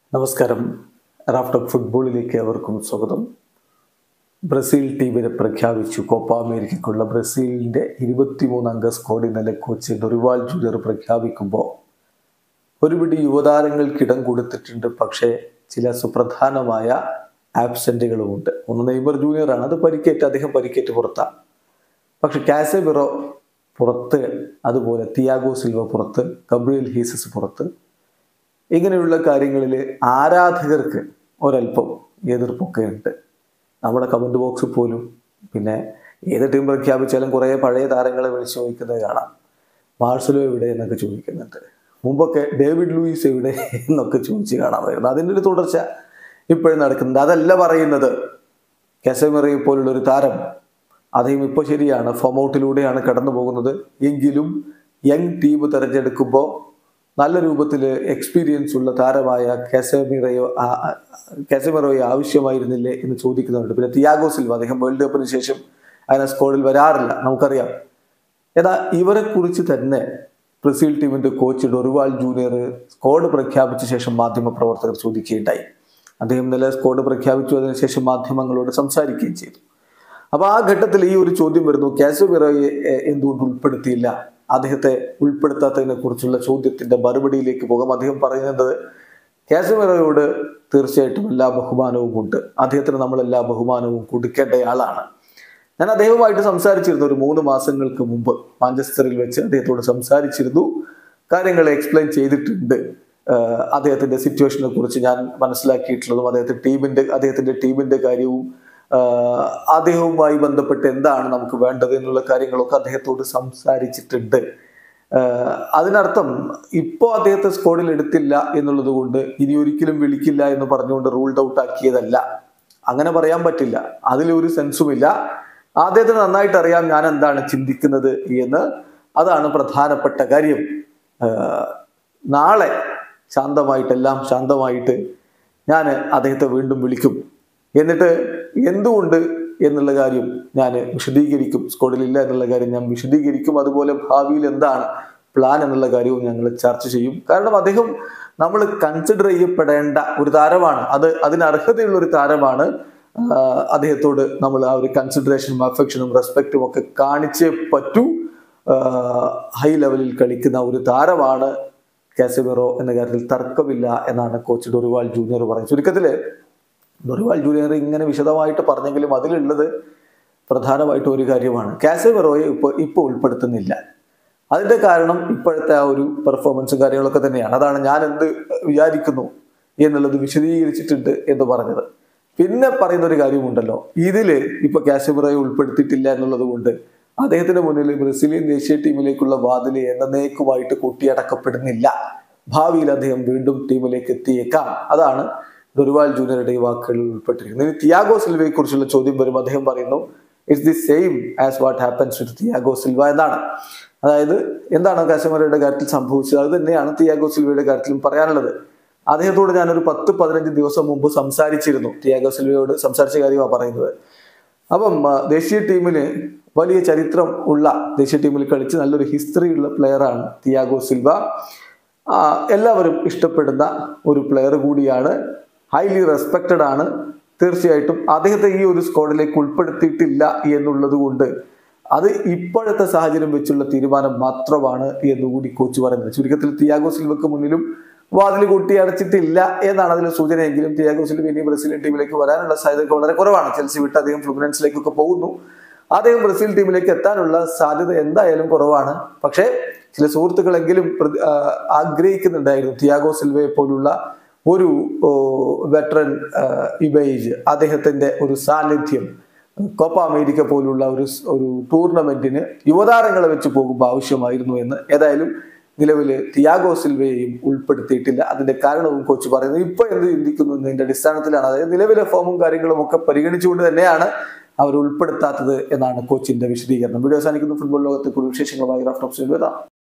നമസ്കാരം. റാഫ്റ്റർ ഫുട്ബോളിലേക്ക് അവർക്കും സ്വാഗതം. ബ്രസീൽ ടീമിനെ പ്രഖ്യാപിച്ചു. കോപ്പ അമേരിക്കയ്ക്കുള്ള ബ്രസീലിൻ്റെ 23 അംഗ സ്ക്വാഡ് ഇന്നലെ കോച്ച് ഡൊറിവാൾ ജൂനിയർ പ്രഖ്യാപിക്കുമ്പോൾ ഒരുപിടി യുവതാരങ്ങൾക്കിടം കൊടുത്തിട്ടുണ്ട്. പക്ഷേ ചില സുപ്രധാനമായ ആബ്സെൻറ്റുകളുമുണ്ട്. ഒന്ന് നെയ്മർ ജൂനിയറാണ്, അത് അദ്ദേഹം പരിക്കേറ്റ് പുറത്താണ്. പക്ഷെ കാസമിറോ പുറത്ത്, അതുപോലെ തിയാഗോ സിൽവ പുറത്ത്, ഗബ്രിയേൽ ഹീസസ് പുറത്ത്. ഇങ്ങനെയുള്ള കാര്യങ്ങളിൽ ആരാധകർക്ക് ഒരല്പം എതിർപ്പൊക്കെ ഉണ്ട്. നമ്മുടെ കമൻറ്റ് ബോക്സിൽ പോലും പിന്നെ ഏത് ടീം പ്രഖ്യാപിച്ചാലും കുറേ പഴയ താരങ്ങളെ വിളിച്ച് ചോദിക്കുന്നത് കാണാം. മാർസലോ എവിടെ എന്നൊക്കെ ചോദിക്കുന്നുണ്ട്. മുമ്പൊക്കെ ഡേവിഡ് ലൂയിസ് എവിടെ എന്നൊക്കെ ചോദിച്ച് കാണാമായിരുന്നു. അതിൻ്റെ ഒരു തുടർച്ച ഇപ്പോഴും നടക്കുന്നുണ്ട്. അതല്ല പറയുന്നത്. കാസമിറയെ പോലുള്ളൊരു താരം, അദ്ദേഹം ഇപ്പോൾ ശരിയാണ് ഫോം ഔട്ടിലൂടെയാണ് കടന്നു പോകുന്നത്. എങ്കിലും യങ് ടീം തിരഞ്ഞെടുക്കുമ്പോൾ നല്ല രൂപത്തിൽ എക്സ്പീരിയൻസ് ഉള്ള താരമായ കാസമിറോയെ ആവശ്യമായിരുന്നില്ലേ എന്ന് ചോദിക്കുന്നുണ്ട്. പിന്നെ തിയാഗോ സിൽവ, അദ്ദേഹം വേൾഡ് കപ്പിന് ശേഷം അങ്ങനെ സ്ക്വാഡിൽ വരാറില്ല, നമുക്കറിയാം. എന്നാൽ ഇവരെ കുറിച്ച് തന്നെ ബ്രസീൽ ടീമിന്റെ കോച്ച് ഡൊറിവാൾ ജൂനിയർ സ്ക്വാഡ് പ്രഖ്യാപിച്ച ശേഷം മാധ്യമപ്രവർത്തകർ ചോദിക്കുകയുണ്ടായി. അദ്ദേഹം ഇന്നലെ സ്ക്വാഡ് പ്രഖ്യാപിച്ചു, അതിനുശേഷം മാധ്യമങ്ങളോട് സംസാരിക്കുകയും ചെയ്തു. അപ്പോൾ ആ ഘട്ടത്തിൽ ഈ ഒരു ചോദ്യം വരുന്നു: കാസമിറോയെ എന്തുകൊണ്ട് ഉൾപ്പെടുത്തിയില്ല? അദ്ദേഹത്തെ ഉൾപ്പെടുത്താത്തതിനെ കുറിച്ചുള്ള ചോദ്യത്തിന്റെ മറുപടിയിലേക്ക് പോകാം. അദ്ദേഹം പറയുന്നത്, കാസമിറോയോട് തീർച്ചയായിട്ടും എല്ലാ ബഹുമാനവും ഉണ്ട്. അദ്ദേഹത്തിന് നമ്മൾ എല്ലാ ബഹുമാനവും കൊടുക്കേണ്ടയാളാണ്. ഞാൻ അദ്ദേഹവുമായിട്ട് സംസാരിച്ചിരുന്നു ഒരു 3 മാസങ്ങൾക്ക് മുമ്പ്. മാഞ്ചസ്റ്ററിൽ വെച്ച് അദ്ദേഹത്തോട് സംസാരിച്ചിരുന്നു, കാര്യങ്ങൾ എക്സ്പ്ലെയിൻ ചെയ്തിട്ടുണ്ട്. അദ്ദേഹത്തിന്റെ സിറ്റുവേഷനെ കുറിച്ച് ഞാൻ മനസ്സിലാക്കിയിട്ടുള്ളതും അദ്ദേഹത്തിന്റെ ടീമിന്റെ കാര്യവും അദ്ദേഹവുമായി ബന്ധപ്പെട്ട് എന്താണ് നമുക്ക് വേണ്ടത് എന്നുള്ള കാര്യങ്ങളൊക്കെ അദ്ദേഹത്തോട് സംസാരിച്ചിട്ടുണ്ട്. അതിനർത്ഥം ഇപ്പോൾ അദ്ദേഹത്തെ സ്ക്വാഡിൽ എടുത്തില്ല എന്നുള്ളത് കൊണ്ട് ഇനി ഒരിക്കലും വിളിക്കില്ല എന്ന് പറഞ്ഞുകൊണ്ട് റൂൾഡ് ഔട്ട് ആക്കിയതല്ല. അങ്ങനെ പറയാൻ പറ്റില്ല, അതിലൊരു സെൻസുമില്ല. അദ്ദേഹത്തിന് നന്നായിട്ട് അറിയാം ഞാൻ എന്താണ് ചിന്തിക്കുന്നത് എന്ന്. അതാണ് പ്രധാനപ്പെട്ട കാര്യം. നാളെ എല്ലാം ശാന്തമായിട്ട് ഞാൻ അദ്ദേഹത്തെ വീണ്ടും വിളിക്കും. എന്നിട്ട് എന്തുകൊണ്ട് എന്നുള്ള കാര്യം ഞാൻ വിശദീകരിക്കും. സ്ക്വാഡിലില്ല എന്നുള്ള കാര്യം ഞാൻ വിശദീകരിക്കും. അതുപോലെ ഭാവിയിൽ എന്താണ് പ്ലാൻ എന്നുള്ള കാര്യവും ഞങ്ങൾ ചർച്ച ചെയ്യും. കാരണം അദ്ദേഹം നമ്മൾ കൺസിഡർ ചെയ്യപ്പെടേണ്ട ഒരു താരമാണ്. അതിന് അർഹതയുള്ള ഒരു താരമാണ്. അദ്ദേഹത്തോട് നമ്മൾ ആ ഒരു കൺസിഡറേഷനും അഫെക്ഷനും റെസ്പെക്റ്റും ഒക്കെ കാണിച്ചേ പറ്റൂ. ഹൈ ലെവലിൽ കളിക്കുന്ന ഒരു താരമാണ് കാസമിറോ എന്ന കാര്യത്തിൽ തർക്കമില്ല എന്നാണ് കോച്ച് ഡൊറിവാൾ ജൂനിയർ പറയുന്നത്. ചുരുക്കത്തിൽ ഡൊറിവാൾ ജൂനിയർ ഇങ്ങനെ വിശദമായിട്ട് പറഞ്ഞെങ്കിലും അതിലുള്ളത് പ്രധാനമായിട്ട് ഒരു കാര്യമാണ്: കാസമിറോയെ ഇപ്പോൾ ഉൾപ്പെടുത്തുന്നില്ല. അതിൻ്റെ കാരണം ഇപ്പോഴത്തെ ആ ഒരു പെർഫോമൻസും കാര്യങ്ങളൊക്കെ തന്നെയാണ്. അതാണ് ഞാൻ എന്ത് വിചാരിക്കുന്നു എന്നുള്ളത് വിശദീകരിച്ചിട്ടുണ്ട് എന്ന് പറഞ്ഞത്. പിന്നെ പറയുന്ന ഒരു കാര്യമുണ്ടല്ലോ, ഇതിൽ ഇപ്പോൾ കാസമിറോയെ ഉൾപ്പെടുത്തിയിട്ടില്ല എന്നുള്ളത് കൊണ്ട് അദ്ദേഹത്തിന്റെ മുന്നിൽ ബ്രസീലിയൻ ദേശീയ ടീമിലേക്കുള്ള വാതില് എന്നേക്കുമായിട്ട് കൊട്ടിയടക്കപ്പെടുന്നില്ല. ഭാവിയിൽ അദ്ദേഹം വീണ്ടും ടീമിലേക്ക് എത്തിയേക്കാം. അതാണ് ഡൊറിവാൾ ജൂനിയറുടെ ഈ വാക്കുകളിൽ ഉൾപ്പെട്ടിരിക്കുന്നത്. ഇനി തിയാഗോ സിൽവയെ കുറിച്ചുള്ള ചോദ്യം വരുമ്പോൾ അദ്ദേഹം പറയുന്നു, it's the same as what happens with Thiago Silva എന്നാണ്. അതായത് എന്താണ് കാസമിറോയുടെ കാര്യത്തിൽ സംഭവിച്ചത്, അത് തന്നെയാണ് തിയാഗോ സിൽവയുടെ കാര്യത്തിലും പറയാനുള്ളത്. അദ്ദേഹത്തോട് ഞാനൊരു 10-15 ദിവസം മുമ്പ് സംസാരിച്ചിരുന്നു. തിയാഗോ സിൽവയോട് സംസാരിച്ച കാര്യമാണ് പറയുന്നത്. അപ്പം ദേശീയ ടീമിന് വലിയ ചരിത്രം ഉള്ള, ദേശീയ ടീമിൽ കളിച്ച് നല്ലൊരു ഹിസ്റ്ററി ഉള്ള പ്ലെയറാണ് തിയാഗോ സിൽവ. എല്ലാവരും ഇഷ്ടപ്പെടുന്ന ഒരു പ്ലെയർ കൂടിയാണ്. ഹൈലി റെസ്പെക്റ്റഡ് ആണ്. തീർച്ചയായിട്ടും അദ്ദേഹത്തെ ഈ ഒരു സ്ക്വാഡിലേക്ക് ഉൾപ്പെടുത്തിയിട്ടില്ല എന്നുള്ളത് കൊണ്ട് അത് ഇപ്പോഴത്തെ സാഹചര്യം വെച്ചുള്ള തീരുമാനം മാത്രമാണ് എന്നുകൂടി കോച്ച് പറയുന്നത്. ചുരുക്കത്തിൽ തിയാഗോ സിൽവക്ക് മുന്നിലും വാതിൽ കൂട്ടി അടച്ചിട്ടില്ല എന്നാണ് അതിലെ സൂചനയെങ്കിലും തിയാഗോ സിൽവ ഇനി ബ്രസീലിയൻ ടീമിലേക്ക് വരാനുള്ള സാധ്യത വളരെ കുറവാണ്. ചെൽസി വിട്ട് അദ്ദേഹം ഫ്ലുമിനൻസിലേക്കൊക്കെ പോകുന്നു. അദ്ദേഹം ബ്രസീൽ ടീമിലേക്ക് എത്താനുള്ള സാധ്യത എന്തായാലും കുറവാണ്. പക്ഷേ ചില സുഹൃത്തുക്കളെങ്കിലും ആഗ്രഹിക്കുന്നുണ്ടായിരുന്നു തിയാഗോ സിൽവയെ പോലുള്ള ഒരു വെറ്ററൻ ഇമേജ്, അദ്ദേഹത്തിന്റെ ഒരു സാന്നിധ്യം കോപ്പ അമേരിക്ക പോലുള്ള ഒരു ടൂർണമെന്റിന് യുവതാരങ്ങളെ വെച്ച് പോകുമ്പോൾ ആവശ്യമായിരുന്നു എന്ന്. ഏതായാലും നിലവിൽ തിയാഗോ സിൽവയെയും ഉൾപ്പെടുത്തിയിട്ടില്ല. അതിന്റെ കാരണവും കോച്ച് പറയുന്നത് ഇപ്പോൾ എന്ത് ചിന്തിക്കുന്നു എന്നതിന്റെ അടിസ്ഥാനത്തിലാണ്. അതായത് നിലവിലെ ഫോമും കാര്യങ്ങളും ഒക്കെ പരിഗണിച്ചുകൊണ്ട് തന്നെയാണ് അവർ ഉൾപ്പെടുത്താത്തത് എന്നാണ് കോച്ചിന്റെ വിശദീകരണം. വീഡിയോ അവസാനിക്കുന്നു. ഫുട്ബോൾ ലോകത്തെ കൂടുതൽ വിശേഷങ്ങളുമായി റാഫ്റ്റർ ഓഫ്